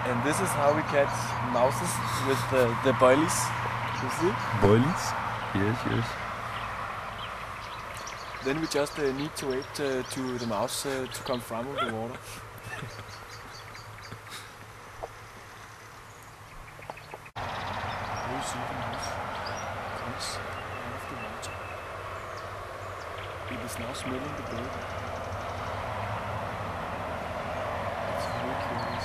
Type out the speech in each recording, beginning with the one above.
And this is how we catch mouses with the boilies. You see? Boilies? Yes, yes. Then we just need to wait to the mouse to come from the water. You see the mouse comes out of the water. It is now smelling the bait. It's very curious.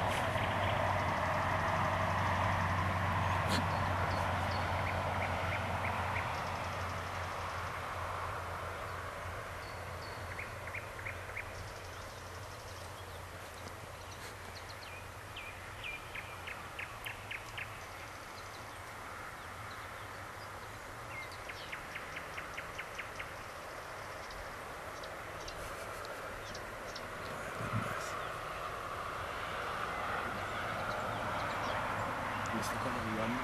Yes, look at the yum.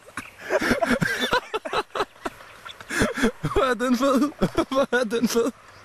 Hvor er den fed? Hvor er den fed?